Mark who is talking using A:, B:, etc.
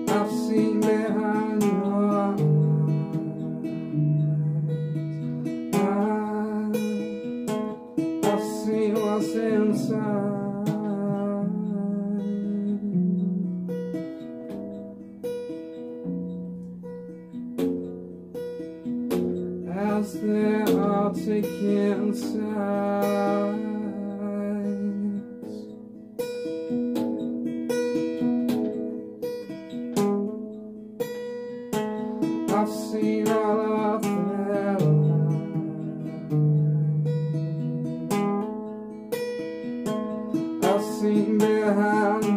A: I've seen behind your eyes. I've seen what's inside. As they are taking sides, I've seen all of their lies. I've seen behind